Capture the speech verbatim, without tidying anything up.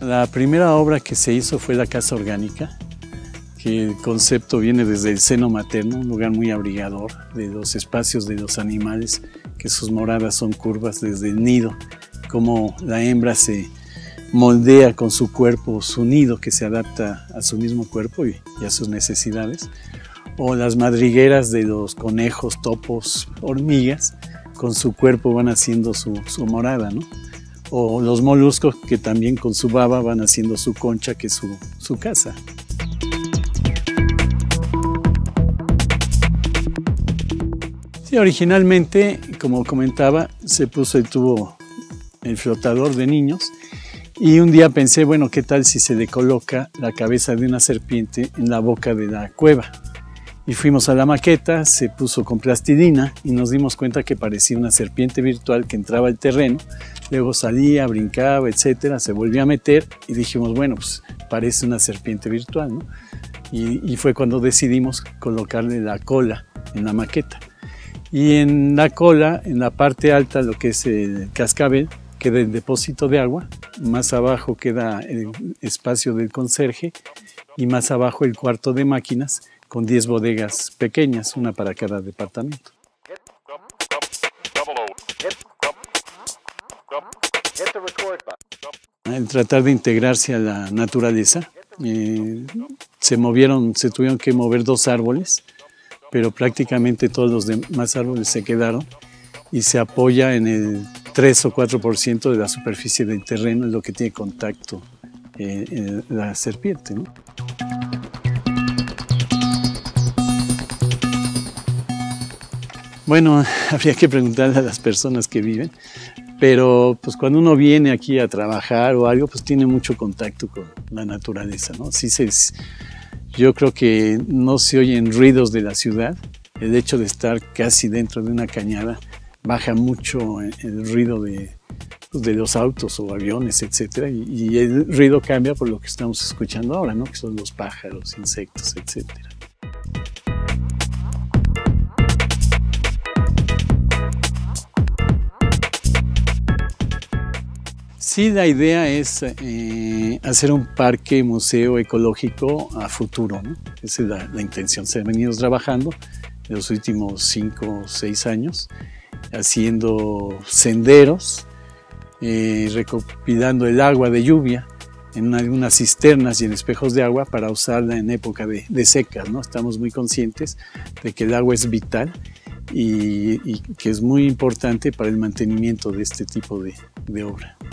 La primera obra que se hizo fue la Casa Orgánica, que el concepto viene desde el seno materno, un lugar muy abrigador de los espacios de los animales, que sus moradas son curvas desde el nido, como la hembra se moldea con su cuerpo, su nido que se adapta a su mismo cuerpo y, y a sus necesidades, o las madrigueras de los conejos, topos, hormigas, con su cuerpo van haciendo su, su morada, ¿no? O los moluscos que también con su baba van haciendo su concha, que es su, su casa. Sí, originalmente, como comentaba, se puso el tubo, el flotador de niños, y un día pensé, bueno, ¿qué tal si se le coloca la cabeza de una serpiente en la boca de la cueva? Y fuimos a la maqueta, se puso con plastilina y nos dimos cuenta que parecía una serpiente virtual que entraba al terreno, luego salía, brincaba, etcétera, se volvía a meter y dijimos, bueno, pues parece una serpiente virtual, ¿no? Y, y fue cuando decidimos colocarle la cola en la maqueta. Y en la cola, en la parte alta, lo que es el cascabel, queda el depósito de agua, más abajo queda el espacio del conserje y más abajo el cuarto de máquinas con diez bodegas pequeñas, una para cada departamento. El tratar de integrarse a la naturaleza, eh, se movieron, se tuvieron que mover dos árboles, pero prácticamente todos los demás árboles se quedaron y se apoya en el tres o cuatro por ciento de la superficie del terreno, es lo que tiene contacto eh, eh, la serpiente, ¿no? Bueno, habría que preguntarle a las personas que viven, pero pues cuando uno viene aquí a trabajar o algo, pues tiene mucho contacto con la naturaleza, ¿no? Sí se, yo creo que no se oyen ruidos de la ciudad. El hecho de estar casi dentro de una cañada baja mucho el ruido de, pues, de los autos o aviones, etcétera, y, y el ruido cambia por lo que estamos escuchando ahora, ¿no? Que son los pájaros, insectos, etcétera. Sí, la idea es eh, hacer un parque museo ecológico a futuro, ¿no? Esa es la, la intención. Se ha venido trabajando en los últimos cinco o seis años, haciendo senderos, eh, recopilando el agua de lluvia en algunas cisternas y en espejos de agua para usarla en época de, de secas, ¿no? Estamos muy conscientes de que el agua es vital y, y que es muy importante para el mantenimiento de este tipo de, de obra.